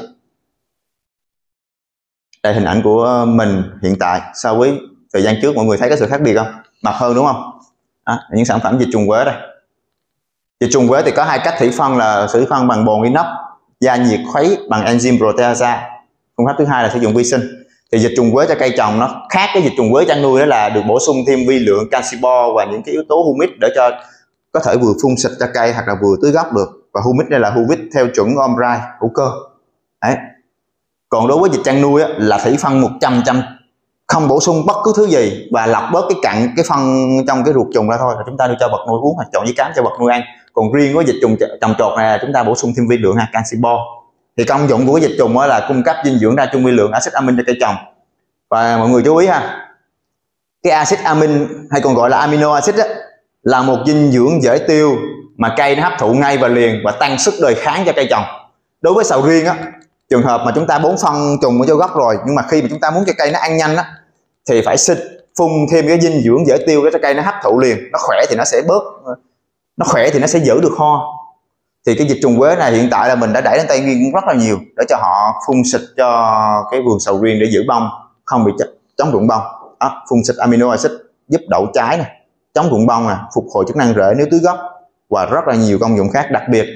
Đây hình ảnh của mình hiện tại so với thời gian trước, mọi người thấy có sự khác biệt không? Mập hơn đúng không? Những sản phẩm dịch trùng quế đây. Dịch trùng quế thì có hai cách thủy phân là thủy phân bằng bồn inox gia nhiệt khuấy bằng enzyme proteasa. Phương pháp thứ hai là sử dụng vi sinh. Thì dịch trùng quế cho cây trồng nó khác cái dịch trùng quế chăn nuôi, đó là được bổ sung thêm vi lượng canxi bo và những cái yếu tố humic để cho có thể vừa phun xịt cho cây hoặc là vừa tưới gốc được. Và humic đây là humic theo chuẩn Omrai hữu cơ. Đấy. Còn đối với dịch chăn nuôi là thủy phân 100%, không bổ sung bất cứ thứ gì và lọc bớt cái cặn cái phân trong cái ruột trùng ra thôi, là chúng ta đưa cho vật nuôi uống hoặc trộn với cám cho vật nuôi ăn. Còn riêng với dịch trùng trồng trọt này là chúng ta bổ sung thêm vi lượng canxi bo. Thì công dụng của cái dịch trùng là cung cấp dinh dưỡng đa chung vi lượng axit amin cho cây trồng. Và mọi người chú ý ha, cái axit amin hay còn gọi là amino acid là một dinh dưỡng dễ tiêu mà cây nó hấp thụ ngay và liền và tăng sức đề kháng cho cây trồng. Đối với sầu riêng trường hợp mà chúng ta bón phân trùng ở vô gốc rồi, nhưng mà khi mà chúng ta muốn cho cây nó ăn nhanh thì phải phun thêm cái dinh dưỡng dễ tiêu để cho cây nó hấp thụ liền, nó khỏe thì nó sẽ bớt, nó khỏe thì nó sẽ giữ được ho. Thì cái dịch trùng quế này hiện tại là mình đã đẩy đến Tây Nguyên cũng rất là nhiều để cho họ phun xịt cho cái vườn sầu riêng để giữ bông, không bị chống rụng bông. Phun xịt amino acid giúp đậu trái này, chống rụng bông này, phục hồi chức năng rễ nếu tưới gốc và rất là nhiều công dụng khác. Đặc biệt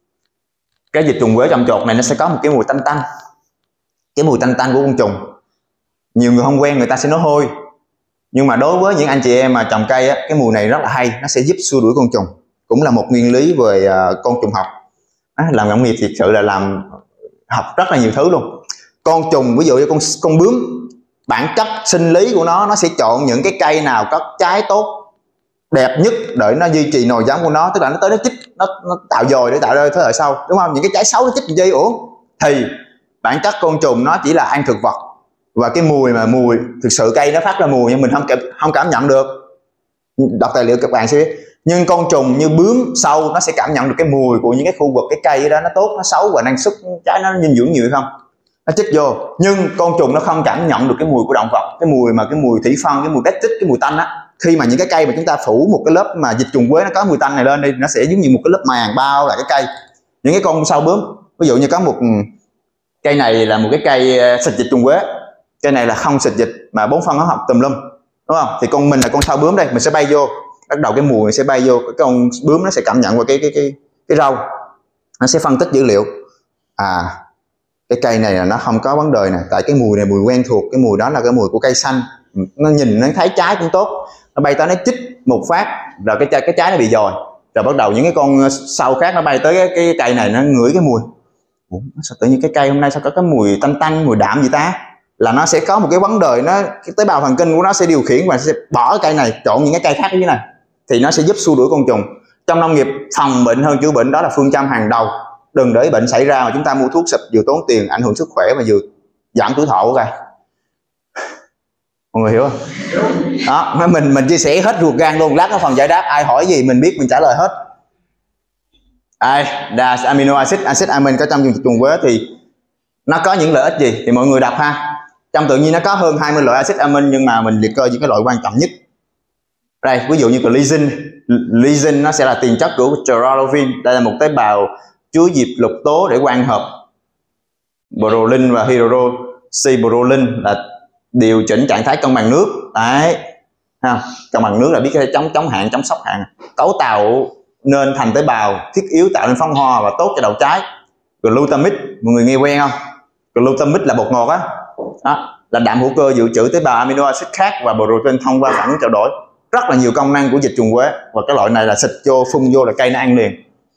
cái dịch trùng quế trồng trọt này nó sẽ có một cái mùi tanh tanh, cái mùi tanh tanh của con trùng. Nhiều người không quen người ta sẽ nói hôi, nhưng mà đối với những anh chị em mà trồng cây cái mùi này rất là hay, nó sẽ giúp xua đuổi côn trùng. Cũng là một nguyên lý về côn trùng học. Làm nông nghiệp thật sự là làm học rất là nhiều thứ luôn. Con trùng ví dụ như con bướm, bản chất sinh lý của nó sẽ chọn những cái cây nào có trái tốt đẹp nhất để nó duy trì nòi giống của nó, tức là nó tới nó chích, nó tạo dồi để tạo ra thế hệ sau, đúng không? Những cái trái xấu nó chích làm chi thì bản chất côn trùng nó chỉ là ăn thực vật, và cái mùi thực sự cây nó phát ra mùi nhưng mình không cảm nhận được. Đọc tài liệu các bạn sẽ biết. Nhưng con trùng như bướm, sâu nó sẽ cảm nhận được cái mùi của những cái khu vực cái cây đó nó tốt, nó xấu và năng suất trái nó dinh dưỡng nhiều hay không, nó chích vô. Nhưng con trùng nó không cảm nhận được cái mùi của động vật, cái mùi thủy phân, cái mùi plastic, cái mùi tanh á. Khi mà những cái cây mà chúng ta phủ một cái lớp mà dịch trùng quế nó có mùi tanh này lên đi, nó sẽ giống như một cái lớp màng bao lại cái cây. Những cái con sâu bướm, ví dụ như có một cây này là một cái cây xịt dịch trùng quế, cây này là không xịt dịch mà bón phân hóa học tùm lum, đúng không? Thì mình là con sâu bướm đây, mình sẽ bay vô, bắt đầu cái mùi sẽ bay vô, cái con bướm nó sẽ cảm nhận qua cái râu, nó sẽ phân tích dữ liệu. Cái cây này là nó không có vấn đề nè, tại cái mùi này mùi quen thuộc, cái mùi đó là cái mùi của cây xanh, nó nhìn nó thấy trái cũng tốt, nó bay tới nó chích một phát rồi cái trái nó bị dòi, rồi bắt đầu những cái con sâu khác nó bay tới cái cây này, nó ngửi cái mùi. Sao tự nhiên cái cây hôm nay sao có cái mùi tanh tanh, mùi đạm gì ta? Là nó sẽ có một cái vấn đề, cái tế bào thần kinh của nó sẽ điều khiển và sẽ bỏ cái cây này trộn những cái cây khác như này, thì nó sẽ giúp xua đuổi côn trùng. Trong nông nghiệp, phòng bệnh hơn chữa bệnh đó là phương châm hàng đầu. Đừng để bệnh xảy ra mà chúng ta mua thuốc xịt vừa tốn tiền, ảnh hưởng sức khỏe và vừa giảm tuổi thọ của cây. Mọi người hiểu không? Đó, mình chia sẻ hết ruột gan luôn. Lát có phần giải đáp, ai hỏi gì mình biết mình trả lời hết. Amino acid, acid amin có trong dịch trùng quế thì nó có những lợi ích gì thì mọi người đọc ha. Trong tự nhiên nó có hơn 20 loại acid amin, nhưng mà mình liệt kê những cái loại quan trọng nhất. Đây, ví dụ như glycine. Glycine nó sẽ là tiền chất của chlorophyll. Đây là một tế bào chứa diệp lục tố để quang hợp proline và hydroxyproline, là điều chỉnh trạng thái cân bằng nước. Đấy, cân bằng nước là biết cái chống hạn, chống sốc hạn, cấu tạo nên thành tế bào thiết yếu tạo nên phấn hoa và tốt cho đậu trái. Glutamic, mọi người nghe quen không? Glutamic là bột ngọt đó, là đạm hữu cơ dự trữ tế bào amino acid khác và protein thông qua phản ứng trao đổi. Rất là nhiều công năng của dịch trùng quế, và cái loại này là xịt vô, phun vô là cây nó ăn liền.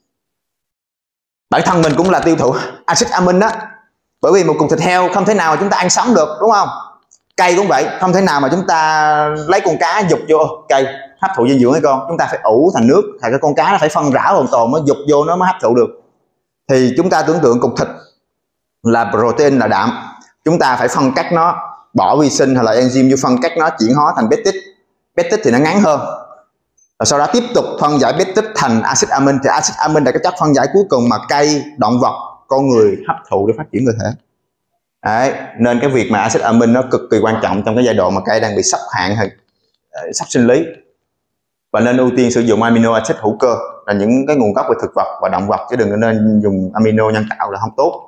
Bản thân mình cũng là tiêu thụ acid amin đó, bởi vì một cục thịt heo không thể nào mà chúng ta ăn sống được, đúng không? Cây cũng vậy, không thể nào mà chúng ta lấy con cá dục vô cây hấp thụ dinh dưỡng hay con, chúng ta phải ủ thành nước, thì cái con cá nó phải phân rã hoàn toàn mới dục vô nó mới hấp thụ được. Thì chúng ta tưởng tượng cục thịt là protein, là đạm, chúng ta phải phân cắt nó, bỏ vi sinh hay là enzyme vô phân cắt nó, chuyển hóa thành peptide. Peptide thì nó ngắn hơn, rồi sau đó tiếp tục phân giải peptide thành acid amin. Thì acid amin là cái chất phân giải cuối cùng mà cây, động vật, con người hấp thụ để phát triển cơ thể. Đấy, nên cái việc mà acid amin nó cực kỳ quan trọng trong cái giai đoạn mà cây đang bị sốc hạn hay sốc sinh lý, và nên ưu tiên sử dụng amino acid hữu cơ, là những cái nguồn gốc về thực vật và động vật, chứ đừng nên dùng amino nhân tạo là không tốt.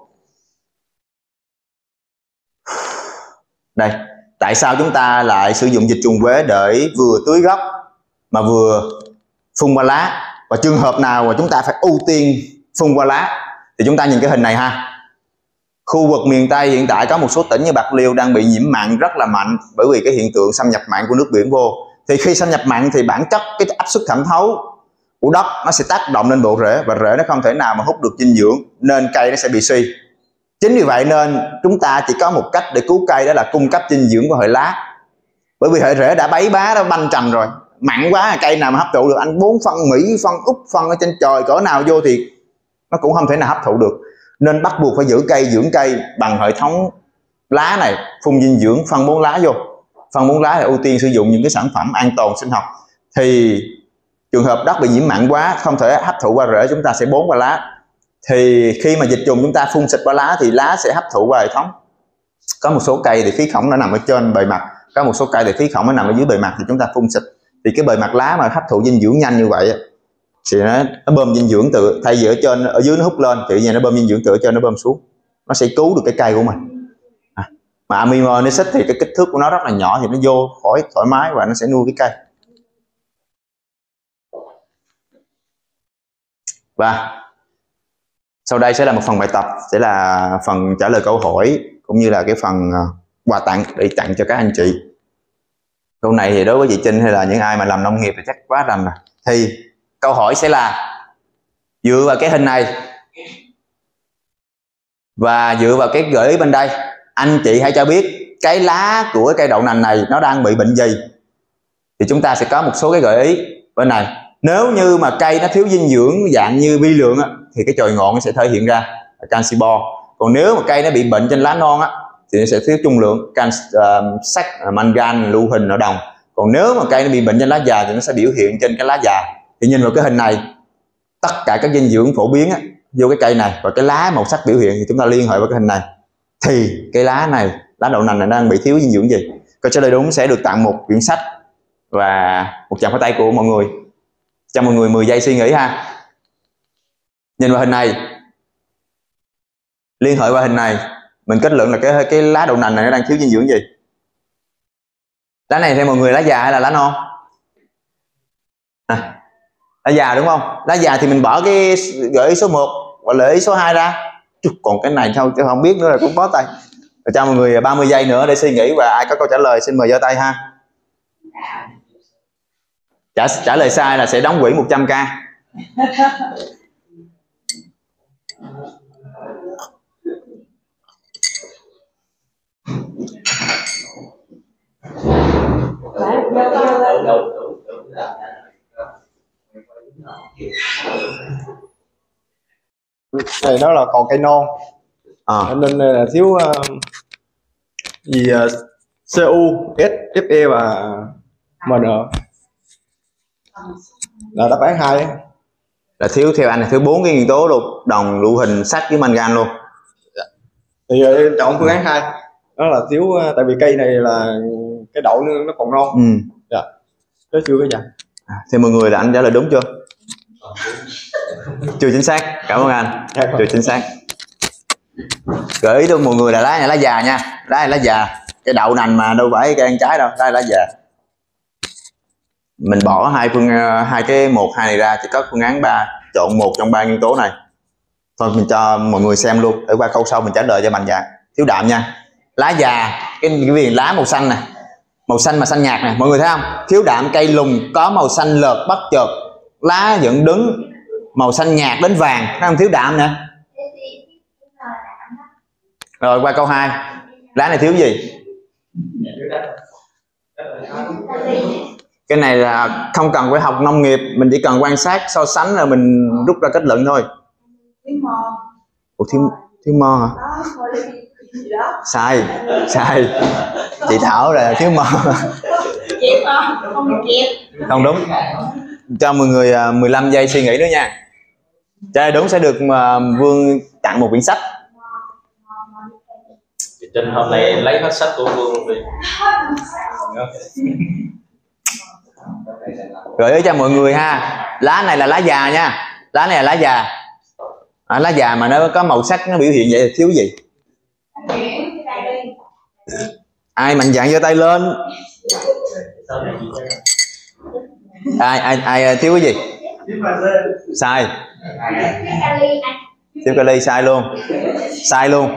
Đây, tại sao chúng ta lại sử dụng dịch trùng quế để vừa tưới gốc mà vừa phun qua lá? và trường hợp nào mà chúng ta phải ưu tiên phun qua lá thì chúng ta nhìn cái hình này ha. Khu vực miền Tây hiện tại có một số tỉnh như Bạc Liêu đang bị nhiễm mặn rất là mạnh bởi vì cái hiện tượng xâm nhập mặn của nước biển vô. Thì khi xâm nhập mặn thì bản chất cái áp suất thẩm thấu của đất nó sẽ tác động lên bộ rễ, và rễ nó không thể nào mà hút được dinh dưỡng nên cây nó sẽ bị suy. Chính vì vậy nên chúng ta chỉ có một cách để cứu cây, đó là cung cấp dinh dưỡng qua hệ lá. Bởi vì hệ rễ đã bấy bá, đã banh trần rồi, mặn quá cây nào mà hấp thụ được. Anh 4 phân Mỹ, phân Úc, phân ở trên trời cỡ nào vô thì nó cũng không thể nào hấp thụ được. Nên bắt buộc phải giữ cây, dưỡng cây bằng hệ thống lá này, phun dinh dưỡng, phân bón lá vô. Phân bón lá là ưu tiên sử dụng những cái sản phẩm an toàn sinh học. Thì trường hợp đất bị nhiễm mặn quá không thể hấp thụ qua rễ, chúng ta sẽ bón qua lá. Thì khi mà dịch trùng chúng ta phun xịt qua lá thì lá sẽ hấp thụ qua hệ thống. Có một số cây thì khí khổng nó nằm ở trên bề mặt, có một số cây thì khí khổng nó nằm ở dưới bề mặt, thì chúng ta phun xịt thì cái bề mặt lá mà hấp thụ dinh dưỡng nhanh như vậy thì nó bơm dinh dưỡng từ, thay vì ở trên ở dưới nó hút lên thì giờ nó bơm dinh dưỡng từ ở trên nó bơm xuống, nó sẽ cứu được cái cây của mình. Mà amino acid thì cái kích thước của nó rất là nhỏ thì nó vô khỏi thoải mái và nó sẽ nuôi cái cây. Và sau đây sẽ là một phần bài tập, sẽ là phần trả lời câu hỏi cũng như là cái phần quà tặng để tặng cho các anh chị. Câu này thì đối với chị Trinh hay là những ai mà làm nông nghiệp thì chắc quá rành rồi. Thì câu hỏi sẽ là dựa vào cái hình này và dựa vào cái gợi ý bên đây, anh chị hãy cho biết cái lá của cây đậu nành này nó đang bị bệnh gì. Thì chúng ta sẽ có một số cái gợi ý bên này. Nếu như mà cây nó thiếu dinh dưỡng dạng như vi lượng á, thì cái chồi ngọn nó sẽ thể hiện ra canxi bo. Còn nếu mà cây nó bị bệnh trên lá non á, thì nó sẽ thiếu trung lượng sắt, mangan, lưu huỳnh, nội đồng. Còn nếu mà cây nó bị bệnh trên lá già thì nó sẽ biểu hiện trên cái lá già. Thì nhìn vào cái hình này, tất cả các dinh dưỡng phổ biến á, vô cái cây này và cái lá màu sắc biểu hiện thì chúng ta liên hệ với cái hình này. Thì cái lá này, lá đậu nành này đang bị thiếu dinh dưỡng gì? Câu trả lời đúng sẽ được tặng một quyển sách và một tràng pháo tay của mọi người. Cho mọi người 10 giây suy nghĩ ha. Nhìn vào hình này, liên hệ qua hình này, mình kết luận là cái lá đậu nành này nó đang thiếu dinh dưỡng gì? Lá này theo mọi người lá già hay là lá non? Lá già đúng không? Lá già thì mình bỏ cái gợi ý số 1 và gợi ý số 2 ra. Còn cái này thôi chứ không biết nữa là cũng bó tay. Rồi cho mọi người 30 giây nữa để suy nghĩ, và ai có câu trả lời xin mời giơ tay ha. Trả lời sai là sẽ đóng quỹ 100k. Này nó là còn cây non nên là thiếu CU, S, Fe và MN là đáp án 2 là thiếu, theo anh là thiếu 4 cái nguyên tố luôn, đồng, lưu huỳnh, sắt với mangan luôn. Thì em chọn phương án 2, đó là thiếu, tại vì cây này là cái đậu nó còn non. Dạ, nó chưa có già. Thì mọi người là anh trả lời đúng chưa? Chưa chính xác, cảm ơn anh. Chưa chính xác. Gợi ý cho mọi người là lá này lá già nha, lá này lá già, cái đậu nành mà đâu phải cây ăn trái đâu, lá này lá già. Mình bỏ hai cái 1, 2 này ra, chỉ có phương án 3, chọn một trong 3 nguyên tố này. Thôi mình cho mọi người xem luôn, để qua câu sau mình trả lời cho mạnh dạn. Thiếu đạm nha. Lá già, cái viền lá màu xanh này, màu xanh mà xanh nhạt này, mọi người thấy không? Thiếu đạm, cây lùn có màu xanh lợt bất chợt, lá dựng đứng màu xanh nhạt đến vàng, thấy không? Thiếu đạm nè. Rồi qua câu 2, lá này thiếu gì? Cái này là không cần phải học nông nghiệp, mình chỉ cần quan sát so sánh là mình rút ra kết luận thôi. Ủa, thiếu mo hả? Sai chị Thảo là thiếu mo. Không đúng. Cho mọi người 15 giây suy nghĩ nữa nha. Trả lời đúng sẽ được Vương tặng một quyển sách. Chị Trinh hôm nay lấy hết sách của Vương luôn đi. Gợi ý cho mọi người ha, lá này là lá già nha, lá này là lá già. Lá già mà nó có màu sắc nó biểu hiện vậy thì thiếu gì? Ai mạnh dạn giơ tay lên. Ai thiếu cái gì? Sai. Thiếu kali sai luôn. Sai luôn.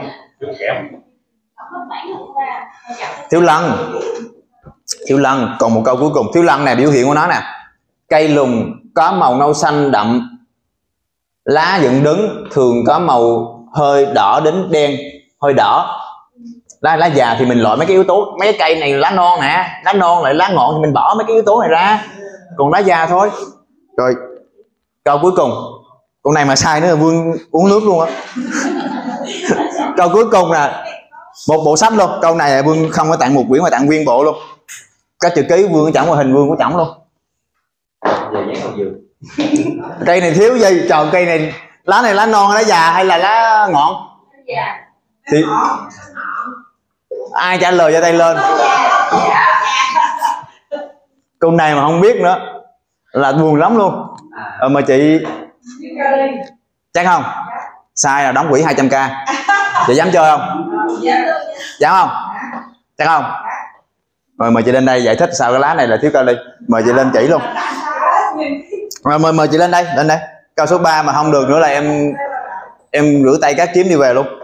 Thiếu lân. Thiếu lân. Còn một câu cuối cùng. Thiếu lân này biểu hiện của nó nè. Cây lùn có màu nâu xanh đậm, lá dựng đứng, thường có màu hơi đỏ đến đen, hơi đỏ. Lá già thì mình loại mấy cái yếu tố, mấy cái cây này lá non nè, lá non lại lá ngọn thì mình bỏ mấy cái yếu tố này ra, còn lá già thôi. Rồi câu cuối cùng, câu này mà sai nữa là Vương uống nước luôn á. Câu cuối cùng là một bộ sách luôn, câu này là Vương không có tặng một quyển mà tặng nguyên bộ luôn. Các chữ ký Vương có chỏng và hình Vương có chỏng luôn. Cây này thiếu gì? Trời, cây này lá non hay lá già hay là lá ngọn? Thì ai trả lời cho tay lên. Câu này mà không biết nữa là buồn lắm luôn. Mà chị chắc không? Sai là đóng quỹ 200k. Chị dám chơi không? Dám không? Chắc không? Rồi mời chị lên đây giải thích sao cái lá này là thiếu kali. Mời chị lên chỉ luôn. Rồi mời chị lên đây, Câu số 3 mà không được nữa là em rửa tay cắt kiếm đi về luôn.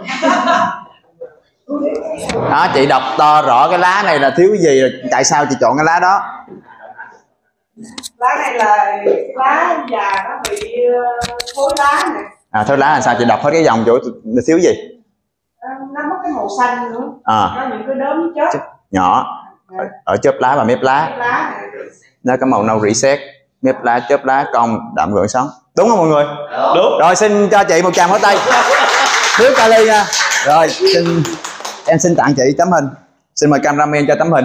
Đó, chị đọc to rõ cái lá này là thiếu cái gì, tại sao chị chọn cái lá đó? Lá này là lá già nó bị thối lá này. Thối lá là sao? Chị đọc hết cái dòng chỗ thiếu gì? Nó mất cái màu xanh nữa. Có những cái đốm chớp nhỏ ở chớp lá và mép lá. Nó có màu nâu rỉ sét, mép lá, chớp lá, cong, đậm gợn sóng. Đúng không mọi người? Đúng. Rồi xin cho chị một tràng pháo tay. Thiếu kali nha. Rồi em xin tặng chị tấm hình. Xin mời cameraman cho tấm hình.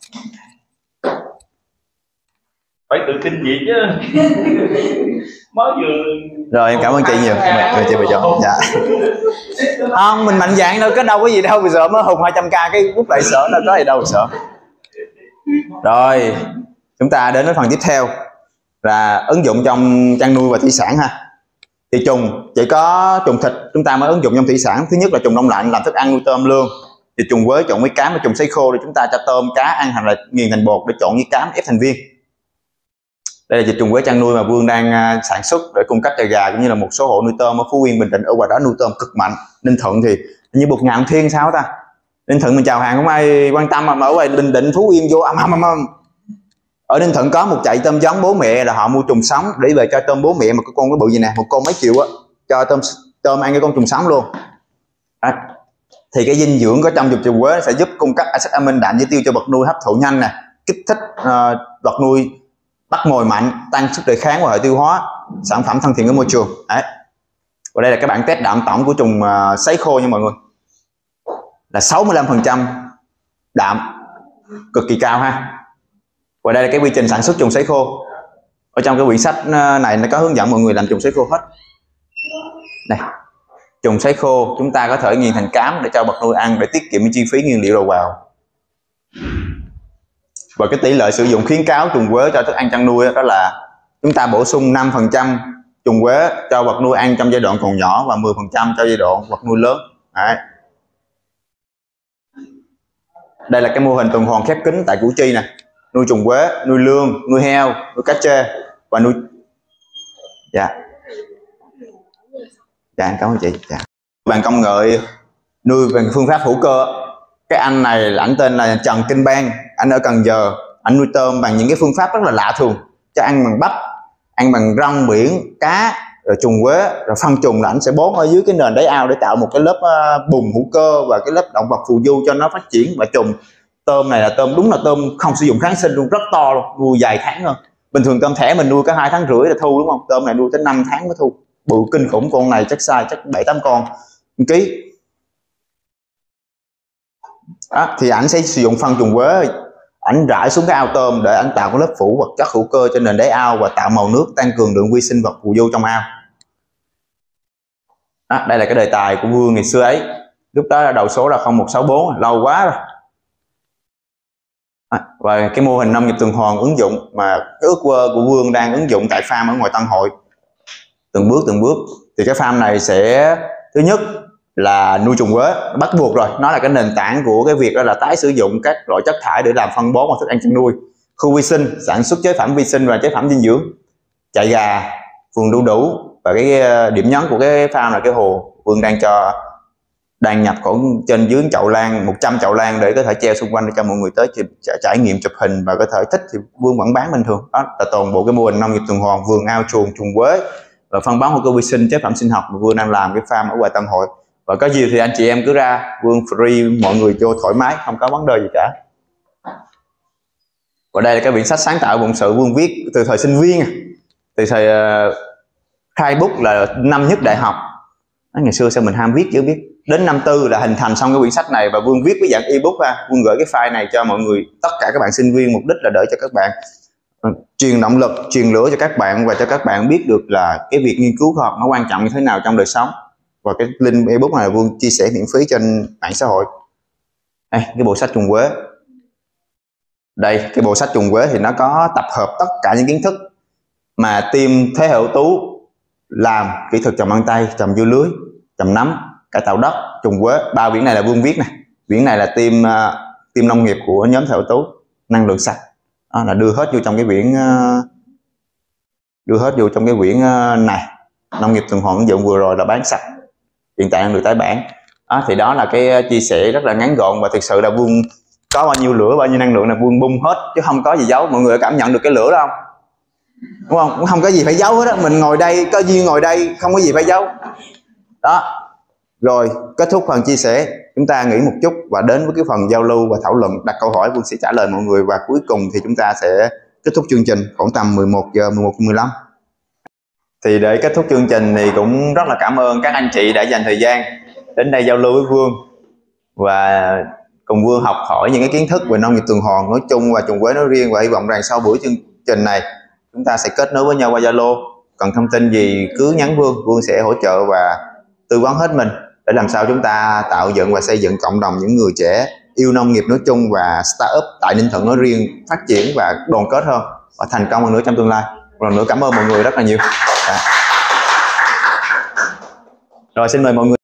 Phải tự tin gì chứ. Mới vừa. Rồi em cảm ơn chị nhiều. Mời chị về chỗ. Dạ. Không, mình mạnh dạn đâu, có đâu có gì đâu. Bây giờ mới hùng 200k cái bút lại sợ, đâu có gì đâu sợ. Rồi chúng ta đến với phần tiếp theo là ứng dụng trong chăn nuôi và thủy sản ha. Thì trùng chỉ có trùng thịt chúng ta mới ứng dụng trong thủy sản. Thứ nhất là trùng đông lạnh làm thức ăn nuôi tôm lương. Thì trùng quế trộn với cám và trùng sấy khô để chúng ta cho tôm cá ăn hoặc là nghiền thành bột để trộn với cám ép thành viên. Đây là dịch trùng quế chăn nuôi mà Vương đang sản xuất để cung cấp cho gà cũng như là một số hộ nuôi tôm ở Phú Yên, Bình Định. Ở ngoài đó nuôi tôm cực mạnh. Ninh Thuận thì như bột ngàn thiên sao ta? Ninh Thuận mình chào hàng không ai quan tâm, mà ở ngoài Bình Định, Phú Yên vô âm. Ở Ninh Thuận có một chạy tôm giống bố mẹ là họ mua trùng sống để về cho tôm bố mẹ, mà cái con cái bự gì nè, một con mấy triệu á, cho tôm ăn cái con trùng sống luôn. Thì cái dinh dưỡng có trong dịch trùng quế sẽ giúp cung cấp axit amin, đạm dễ tiêu cho vật nuôi hấp thụ nhanh nè, kích thích vật nuôi bắt mồi mạnh, tăng sức đề kháng và hệ tiêu hóa, sản phẩm thân thiện với môi trường. Đấy. Và đây là các bản test đạm tổng của trùng sấy khô nha mọi người, là 65% đạm, cực kỳ cao ha. Và đây là cái quy trình sản xuất trùng sấy khô. Ở trong cái quyển sách này nó có hướng dẫn mọi người làm trùng sấy khô hết. Này, trùng sấy khô chúng ta có thể nghiền thành cám để cho vật nuôi ăn để tiết kiệm chi phí nguyên liệu đầu vào. Và cái tỷ lệ sử dụng khuyến cáo trùng quế cho thức ăn chăn nuôi đó là chúng ta bổ sung 5% trùng quế cho vật nuôi ăn trong giai đoạn còn nhỏ và 10% cho giai đoạn vật nuôi lớn. Đấy. Đây là cái mô hình tuần hoàn khép kín tại Củ Chi nè, nuôi trùng quế, nuôi lương, nuôi heo, nuôi cá trê và nuôi. Dạ, em cảm ơn chị. Dạ. Bằng công nghệ nuôi bằng phương pháp hữu cơ. Cái anh này là anh tên là Trần Kinh Bang, anh ở Cần Giờ, anh nuôi tôm bằng những cái phương pháp rất là lạ thường, cho ăn bằng bắp, ăn bằng rong biển, cá, rồi trùng quế, rồi phân trùng là anh sẽ bón ở dưới cái nền đáy ao để tạo một cái lớp bùn hữu cơ và cái lớp động vật phù du cho nó phát triển. Và trùng tôm này là tôm đúng là tôm không sử dụng kháng sinh luôn, rất to luôn, nuôi dài tháng hơn. Bình thường tôm thẻ mình nuôi có 2 tháng rưỡi là thu đúng không? Tôm này nuôi tới 5 tháng mới thu, bự kinh khủng. Con này chắc size chắc 7-8 con ký. Đó, thì ảnh sẽ sử dụng phân trùng quế, ảnh rải xuống cái ao tôm để ảnh tạo cái lớp phủ vật chất hữu cơ trên nền đáy ao và tạo màu nước, tăng cường lượng vi sinh vật phù du trong ao. Đó, đây là cái đề tài của Vương ngày xưa ấy, lúc đó là đầu số là 0164, lâu quá rồi. Và cái mô hình nông nghiệp tuần hoàn ứng dụng mà cái ước mơ của Vương đang ứng dụng tại farm ở ngoài Tân Hội, từng bước thì cái farm này sẽ thứ nhất là nuôi trùng quế, bắt buộc rồi, nó là cái nền tảng của cái việc đó là tái sử dụng các loại chất thải để làm phân bón và thức ăn chăn nuôi. Khu vi sinh sản xuất chế phẩm vi sinh và chế phẩm dinh dưỡng, chạy gà, vườn đu đủ. Và cái điểm nhấn của cái farm là cái hồ. Vương đang nhập khoảng trên dưới chậu lan, 100 chậu lan để có thể treo xung quanh để cho mọi người tới trải nghiệm chụp hình, và có thể thích thì Vương vẫn bán bình thường. Đó là toàn bộ cái mô hình nông nghiệp tuần hoàn, vườn ao chuồng, chuồng quế và phân bón hữu cơ vi sinh, chế phẩm sinh học mà Vương đang làm cái farm ở Hoài Tâm Hội. Và có gì thì anh chị em cứ ra, Vương free mọi người vô thoải mái, không có vấn đề gì cả. Và đây là cái quyển sách sáng tạo phụng sự Vương viết từ thời sinh viên, từ thời khai bút là năm nhất đại học. Ngày xưa sao mình ham viết chứ biết. Đến năm tư là hình thành xong cái quyển sách này, và Vương viết với dạng ebook ha. Vương gửi cái file này cho mọi người, tất cả các bạn sinh viên, mục đích là để cho các bạn truyền động lực, truyền lửa cho các bạn, và cho các bạn biết được là cái việc nghiên cứu khoa học nó quan trọng như thế nào trong đời sống. Và cái link ebook này Vương chia sẻ miễn phí trên mạng xã hội. Đây, cái bộ sách trùng quế. Đây, cái bộ sách trùng quế thì nó có tập hợp tất cả những kiến thức mà team Thế Hệ ưu tú làm: kỹ thuật trồng măng tây, trồng dưa lưới, trồng nấm, cải tạo đất, trùng quế. 3 quyển này là Vương viết này. Quyển này là team nông nghiệp của nhóm Thế Hệ ưu tú, năng lượng sạch. Đó là đưa hết vô trong cái quyển này. Nông nghiệp tuần hoàn ứng dụng vừa rồi là bán sạch, hiện tại đang được tái bản. Đó, thì đó là cái chia sẻ rất là ngắn gọn, và thực sự là Vương có bao nhiêu lửa, bao nhiêu năng lượng là Vương bung hết chứ không có gì giấu. Mọi người cảm nhận được cái lửa đó không? Đúng không? Cũng không có gì phải giấu hết á. Mình ngồi đây, có duyên ngồi đây, không có gì phải giấu. Đó. Rồi, kết thúc phần chia sẻ, chúng ta nghỉ một chút và đến với cái phần giao lưu và thảo luận, đặt câu hỏi Vương sẽ trả lời mọi người, và cuối cùng thì chúng ta sẽ kết thúc chương trình khoảng tầm 11 giờ 11:15. Thì để kết thúc chương trình thì cũng rất là cảm ơn các anh chị đã dành thời gian đến đây giao lưu với Vương và cùng Vương học hỏi những cái kiến thức về nông nghiệp tuần hoàn nói chung và trồng quế nói riêng. Và hy vọng rằng sau buổi chương trình này chúng ta sẽ kết nối với nhau qua Zalo. Cần thông tin gì cứ nhắn Vương, Vương sẽ hỗ trợ và tư vấn hết mình để làm sao chúng ta tạo dựng và xây dựng cộng đồng những người trẻ yêu nông nghiệp nói chung và startup tại Ninh Thuận nói riêng phát triển và đoàn kết hơn và thành công hơn nữa trong tương lai. Một lần nữa cảm ơn mọi người rất là nhiều. Rồi xin mời mọi người.